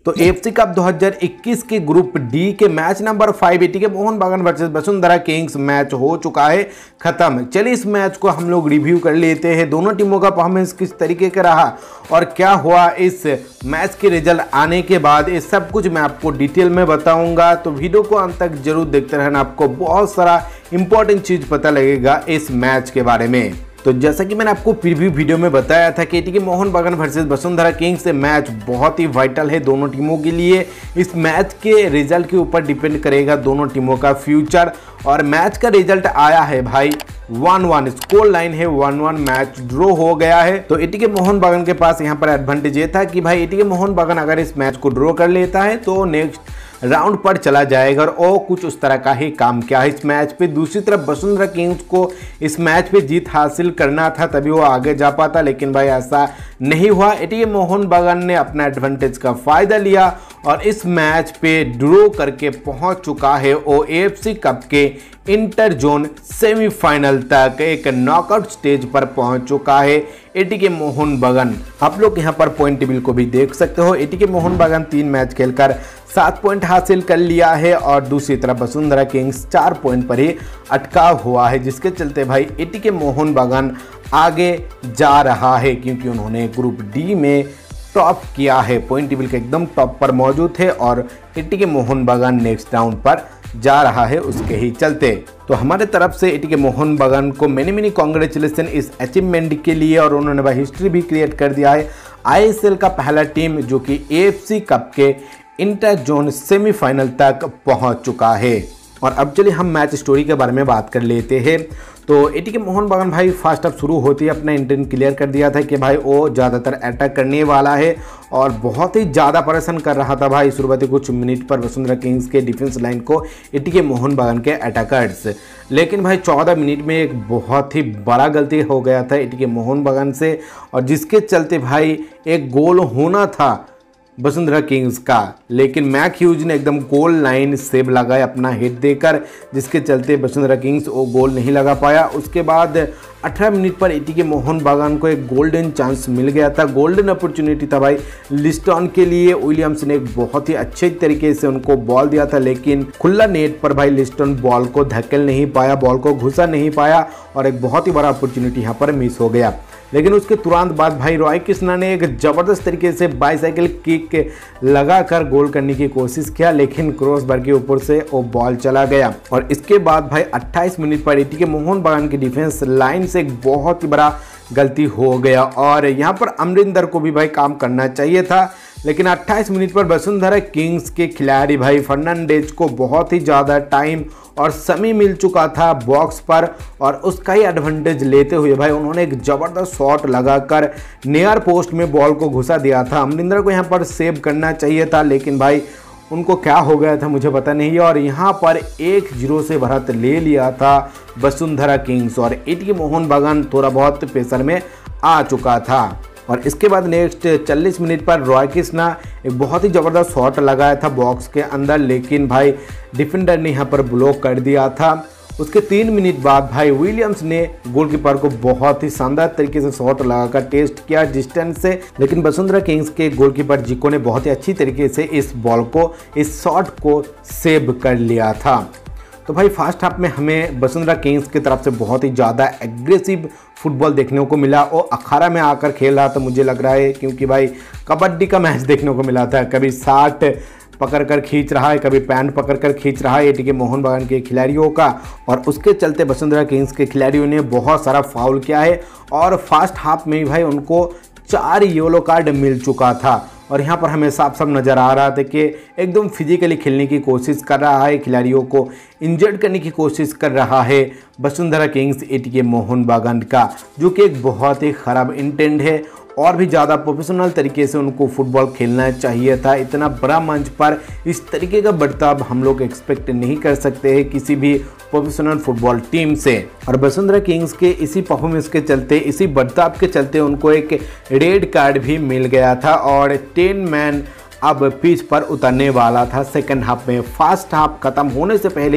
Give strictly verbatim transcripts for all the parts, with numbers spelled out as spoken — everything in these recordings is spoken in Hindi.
तो एएफसी कप दो हज़ार इक्कीस के ग्रुप डी के match number five ATK Mohun Bagan versus Vasundhara Kings match हो चुका है खत्म। चलिए इस मैच को हम लोग रिव्यू कर लेते हैं, दोनों टीमों का परफॉर्मेंस किस तरीके का रहा और क्या हुआ इस मैच के रिजल्ट आने के बाद, ये सब कुछ मैं आपको डिटेल में बताऊंगा। तो वीडियो को अंत तक जरूर देखते रहना, आपको बहुत सारा इंपॉर्टेंट चीज पता लगेगा इस मैच के बारे में। तो जैसा कि मैंने आपको प्रीव्यू वीडियो में बताया था कि ATK Mohun Bagan versus Vasundhara Kings से मैच बहुत ही वाइटल है दोनों टीमों के लिए। इस मैच के रिजल्ट के ऊपर डिपेंड करेगा दोनों टीमों का फ्यूचर। और मैच का रिजल्ट आया है भाई वन वन, स्कोर लाइन है वन वन, मैच ड्रॉ हो गया है। तो एटीके मोहन बागान के पास यहाँ पर एडवांटेज ये था कि भाई एटीके मोहन बागान अगर इस मैच को ड्रॉ कर लेता है तो नेक्स्ट राउंड पर चला जाएगा और कुछ उस तरह का ही काम किया है इस मैच पे। दूसरी तरफ वसुंधरा किंग्स को इस मैच पे जीत हासिल करना था तभी वो आगे जा पाता, लेकिन भाई ऐसा नहीं हुआ। एटीके मोहन बागान ने अपना एडवांटेज का फायदा लिया और इस मैच पे ड्रॉ करके पहुंच चुका है वो एएफसी कप के इंटर जोन सेमीफाइनल तक, एक नॉकआउट स्टेज पर पहुंच चुका है एटीके मोहन बागान। आप लोग यहां पर पॉइंट टेबल को भी देख सकते हो, एटीके मोहन बागान तीन मैच खेलकर सात पॉइंट हासिल कर लिया है और दूसरी तरफ वसुंधरा किंग्स चार पॉइंट पर ही अटका हुआ है, जिसके चलते भाई एटीके मोहन बागान आगे जा रहा है क्योंकि उन्होंने ग्रुप डी में टॉप किया है, पॉइंट टेबल के एकदम टॉप पर मौजूद है और एटीके मोहन बागान नेक्स्ट राउंड पर जा रहा है उसके ही चलते। तो हमारे तरफ से एटीके मोहन बागान को मेनी मेनी कांग्रेचुलेसन इस अचीवमेंट के लिए, और उन्होंने भाई हिस्ट्री भी क्रिएट कर दिया है। आईएसएल का पहला टीम जो कि एएफसी कप के इंटर जोन सेमीफाइनल तक पहुंच चुका है। और अब चलिए हम मैच स्टोरी के बारे में बात कर लेते हैं। तो एटीके मोहन बागान भाई फर्स्ट हाफ शुरू होती है अपना इंटेंट क्लियर कर दिया था कि भाई वो ज़्यादातर अटैक करने वाला है और बहुत ही ज़्यादा परेशान कर रहा था भाई शुरुआती कुछ मिनट पर वसुंधरा किंग्स के डिफेंस लाइन को एटीके मोहन बागान के अटैकर्स। लेकिन भाई चौदह मिनट में एक बहुत ही बड़ा गलती हो गया था एटीके मोहन बागान से, और जिसके चलते भाई एक गोल होना था वसुंधरा किंग्स का, लेकिन मैक ह्यूज ने एकदम गोल लाइन सेव लगाया अपना हिट देकर, जिसके चलते वसुंधरा किंग्स वो गोल नहीं लगा पाया। उसके बाद अठारह मिनट पर एटीके मोहन बागान को एक गोल्डन चांस मिल गया था, गोल्डन अपॉर्चुनिटी था भाई लिस्टन के लिए। विलियम्स ने एक बहुत ही अच्छे तरीके से उनको बॉल दिया था, लेकिन खुला नेट पर भाई लिस्टन बॉल को धकेल नहीं पाया, बॉल को घुसा नहीं पाया और एक बहुत ही बड़ा अपॉर्चुनिटी यहाँ पर मिस हो गया। लेकिन उसके तुरंत बाद भाई रॉय कृष्णा ने एक ज़बरदस्त तरीके से बाईसाइकिल किक लगाकर गोल करने की कोशिश किया, लेकिन क्रॉस बार के ऊपर से वो बॉल चला गया। और इसके बाद भाई अट्ठाईस मिनट पर एटीके मोहन बागान की डिफेंस लाइन से एक बहुत ही बड़ा गलती हो गया और यहाँ पर अमरिंदर को भी भाई काम करना चाहिए था, लेकिन अट्ठाईस मिनट पर वसुंधरा किंग्स के खिलाड़ी भाई फर्नांडेज को बहुत ही ज़्यादा टाइम और समय मिल चुका था बॉक्स पर, और उसका ही एडवांटेज लेते हुए भाई उन्होंने एक ज़बरदस्त शॉट लगाकर नियर पोस्ट में बॉल को घुसा दिया था। अमरिंदर को यहाँ पर सेव करना चाहिए था, लेकिन भाई उनको क्या हो गया था मुझे पता नहीं, और यहाँ पर एक जीरो से बढ़त ले लिया था वसुंधरा किंग्स और एटीके मोहन बागान थोड़ा बहुत प्रेशर में आ चुका था। और इसके बाद नेक्स्ट चालीस मिनट पर रॉय कृष्णा एक बहुत ही ज़बरदस्त शॉट लगाया था बॉक्स के अंदर, लेकिन भाई डिफेंडर ने यहाँ पर ब्लॉक कर दिया था। उसके तीन मिनट बाद भाई विलियम्स ने गोलकीपर को बहुत ही शानदार तरीके से शॉट लगाकर टेस्ट किया डिस्टेंस से, लेकिन वसुंधरा किंग्स के गोलकीपर जिको ने बहुत ही अच्छी तरीके से इस बॉल को, इस शॉट को सेव कर लिया था। तो भाई फर्स्ट हाफ में हमें वसुंधरा किंग्स की तरफ से बहुत ही ज़्यादा एग्रेसिव फुटबॉल देखने को मिला। वो अखाड़ा में आकर खेल रहा था मुझे लग रहा है, क्योंकि भाई कबड्डी का मैच देखने को मिला था, कभी साठ पकड़ कर खींच रहा है, कभी पैंट पकड़ कर खींच रहा है एटीके मोहन बागान के खिलाड़ियों का, और उसके चलते वसुंधरा किंग्स के खिलाड़ियों ने बहुत सारा फाउल किया है और फर्स्ट हाफ में भाई उनको चार येलो कार्ड मिल चुका था। और यहाँ पर हमें साफ साफ नज़र आ रहा था कि एकदम फिजिकली खेलने की कोशिश कर रहा है, खिलाड़ियों को इंजर्ड करने की कोशिश कर रहा है वसुंधरा किंग्स एटीके मोहन बागान का, जो कि एक बहुत ही ख़राब इंटेंट है। और भी ज़्यादा प्रोफेशनल तरीके से उनको फुटबॉल खेलना चाहिए था। इतना बड़ा मंच पर इस तरीके का बर्ताव हम लोग एक्सपेक्ट नहीं कर सकते हैं किसी भी प्रोफेशनल फुटबॉल टीम से। और वसुंधरा किंग्स के इसी परफॉर्मेंस के चलते, इसी बर्ताव के चलते उनको एक रेड कार्ड भी मिल गया था और टेन मैन अब पिच पर उतरने वाला था सेकंड हाफ में। फर्स्ट हाफ खत्म होने से पहले ही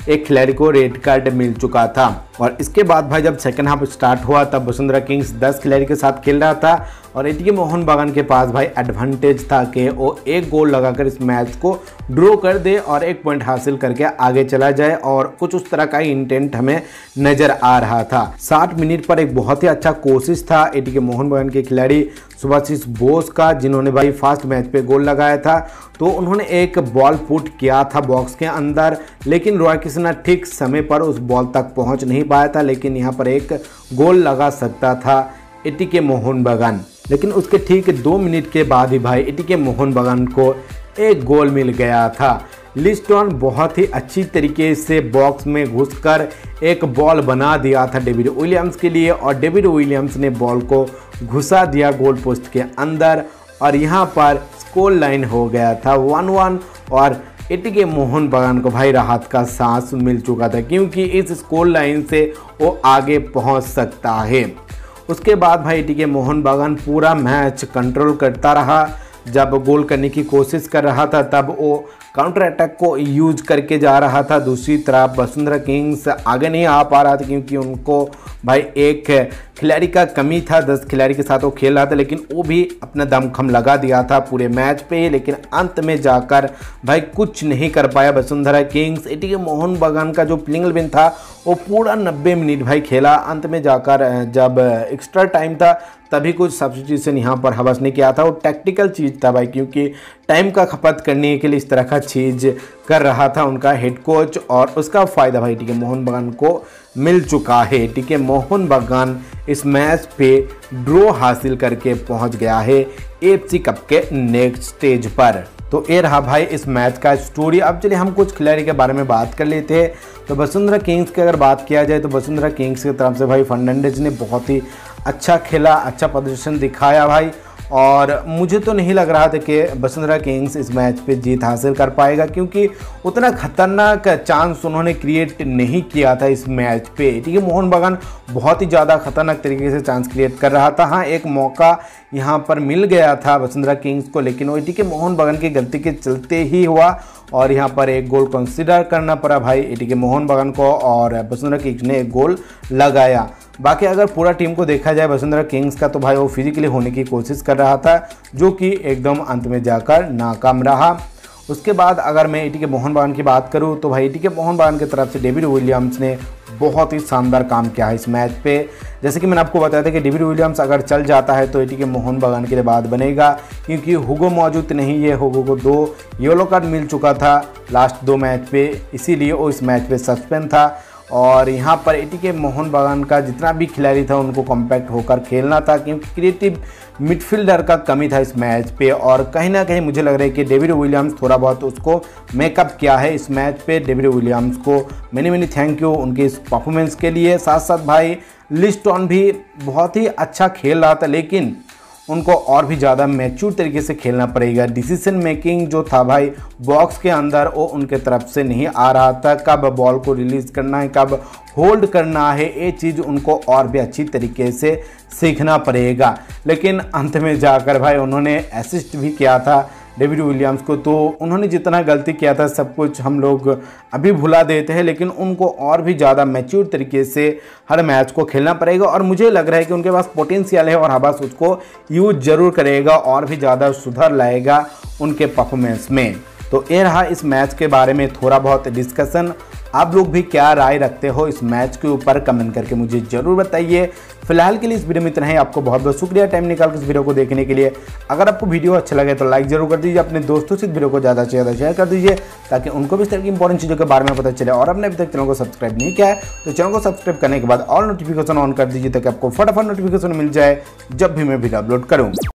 एक खिलाड़ी को रेड कार्ड मिल चुका था। और इसके बाद भाई जब सेकंड हाफ स्टार्ट हुआ तब वसुंधरा किंग्स दस खिलाड़ी के साथ खेल रहा था और एटीके मोहन बागान के पास भाई एडवांटेज था कि वो एक गोल लगाकर इस मैच को ड्रॉ कर दे और एक पॉइंट हासिल करके आगे चला जाए, और कुछ उस तरह का इंटेंट हमें नजर आ रहा था। साठ मिनट पर एक बहुत ही अच्छा कोशिश था एटीके मोहन बागान के खिलाड़ी सुभाषिष बोस का, जिन्होंने भाई फर्स्ट मैच पे गोल लगाया था। तो उन्होंने एक बॉल पुट किया था बॉक्स के अंदर, लेकिन रॉय किशन ठीक समय पर उस बॉल तक पहुंच नहीं पाया था, लेकिन यहाँ पर एक गोल लगा सकता था एटीके मोहन बागान। लेकिन उसके ठीक दो मिनट के बाद ही भाई एटीके मोहन बागान को एक गोल मिल गया था। लिस्टन बहुत ही अच्छी तरीके से बॉक्स में घुसकर एक बॉल बना दिया था डेविड विलियम्स के लिए, और डेविड विलियम्स ने बॉल को घुसा दिया गोल पोस्ट के अंदर, और यहाँ पर स्कोर लाइन हो गया था वन वन। और एटीके मोहन बागान को भाई राहत का सांस मिल चुका था, क्योंकि इस स्कोर लाइन से वो आगे पहुँच सकता है। उसके बाद भाई एटीके मोहन बागान पूरा मैच कंट्रोल करता रहा। जब गोल करने की कोशिश कर रहा था तब वो काउंटर अटैक को यूज करके जा रहा था। दूसरी तरफ वसुंधरा किंग्स आगे नहीं आ पा रहा था, क्योंकि उनको भाई एक खिलाड़ी का कमी था। दस खिलाड़ी के साथ वो खेल रहा था, लेकिन वो भी अपना दमखम लगा दिया था पूरे मैच पे, लेकिन अंत में जाकर भाई कुछ नहीं कर पाया वसुंधरा किंग्स। एटीके मोहन बागान का जो प्लेइंग इलेवन था वो पूरा नब्बे मिनट भाई खेला। अंत में जाकर जब एक्स्ट्रा टाइम था तभी कुछ सब्स्टिट्यूशन यहाँ पर हवस नहीं किया था। वो टैक्टिकल चीज़ था भाई, क्योंकि टाइम का खपत करने के लिए इस तरह का चीज़ कर रहा था उनका हेड कोच, और उसका फ़ायदा भाई एटीके मोहन बागान को मिल चुका है। एटीके मोहन बागान इस मैच पे ड्रॉ हासिल करके पहुंच गया है एएफसी कप के नेक्स्ट स्टेज पर। तो ये रहा भाई इस मैच का स्टोरी। अब चलिए हम कुछ खिलाड़ी के बारे में बात कर लेते हैं। तो वसुंधरा किंग्स की अगर बात किया जाए तो वसुंधरा किंग्स की तरफ से भाई फर्नांडिस ने बहुत ही अच्छा खेला, अच्छा प्रदर्शन दिखाया भाई, और मुझे तो नहीं लग रहा था कि वसुंधरा किंग्स इस मैच पे जीत हासिल कर पाएगा, क्योंकि उतना खतरनाक चांस उन्होंने क्रिएट नहीं किया था इस मैच पे। एटीके मोहन बागान बहुत ही ज़्यादा खतरनाक तरीके से चांस क्रिएट कर रहा था। हाँ, एक मौका यहाँ पर मिल गया था वसुंधरा किंग्स को, लेकिन वो एटीके मोहन बागान की गलती के चलते ही हुआ, और यहाँ पर एक गोल कंसिडर करना पड़ा भाई एटीके मोहन बागान को, और वसुंधरा किंग्स ने एक गोल लगाया। बाकी अगर पूरा टीम को देखा जाए वसुंधरा किंग्स का, तो भाई वो फिजिकली होने की कोशिश कर रहा था, जो कि एकदम अंत में जाकर नाकाम रहा। उसके बाद अगर मैं एटीके मोहन बागान की बात करूं तो भाई एटीके मोहन बागान की तरफ से डेविड विलियम्स ने बहुत ही शानदार काम किया है इस मैच पे। जैसे कि मैंने आपको बताया था कि डेविड विलियम्स अगर चल जाता है तो एटीके मोहन बागान के लिए बात बनेगा, क्योंकि हुगो मौजूद नहीं है। हुगो को दो येलो कार्ड मिल चुका था लास्ट दो मैच पे, इसीलिए वो इस मैच पे सस्पेंड था। और यहाँ पर एटीके मोहन बागान का जितना भी खिलाड़ी था उनको कॉम्पैक्ट होकर खेलना था, क्योंकि क्रिएटिव मिडफील्डर का कमी था इस मैच पे, और कहीं ना कहीं मुझे लग रहा है कि डेविड विलियम्स थोड़ा बहुत उसको मेकअप किया है इस मैच पे। डेविड विलियम्स को मैनी मैनी थैंक यू उनके इस परफॉर्मेंस के लिए। साथ साथ भाई लिस्टन भी बहुत ही अच्छा खेल रहा था, लेकिन उनको और भी ज़्यादा मैच्योर तरीके से खेलना पड़ेगा। डिसीजन मेकिंग जो था भाई बॉक्स के अंदर वो उनके तरफ से नहीं आ रहा था। कब बॉल को रिलीज़ करना है, कब होल्ड करना है, ये चीज़ उनको और भी अच्छी तरीके से सीखना पड़ेगा। लेकिन अंत में जाकर भाई उन्होंने असिस्ट भी किया था डेविड विलियम्स को, तो उन्होंने जितना गलती किया था सब कुछ हम लोग अभी भुला देते हैं, लेकिन उनको और भी ज़्यादा मैच्योर तरीके से हर मैच को खेलना पड़ेगा। और मुझे लग रहा है कि उनके पास पोटेंशियल है और हबास उसको यूज जरूर करेगा और भी ज़्यादा सुधार लाएगा उनके परफॉर्मेंस में। तो ये रहा इस मैच के बारे में थोड़ा बहुत डिस्कशन। आप लोग भी क्या राय रखते हो इस मैच के ऊपर कमेंट करके मुझे ज़रूर बताइए। फिलहाल के लिए इस वीडियो में इतना है। आपको बहुत बहुत शुक्रिया टाइम निकाल कर इस वीडियो को देखने के लिए। अगर आपको वीडियो अच्छा लगे तो लाइक जरूर कर दीजिए, अपने दोस्तों से इस वीडियो को ज़्यादा से ज़्यादा शेयर कर दीजिए, ताकि उनको भी इस तरह की इंपॉर्टेंट चीज़ों के बारे में पता चले। और आपने अभी तक चैनल को सब्सक्राइब नहीं किया है तो चैनल को सब्सक्राइब करने के बाद ऑल नोटिफिकेशन ऑन कर दीजिए, ताकि आपको फटाफट नोटिफिकेशन मिल जाए जब भी मैं वीडियो अपलोड करूँ।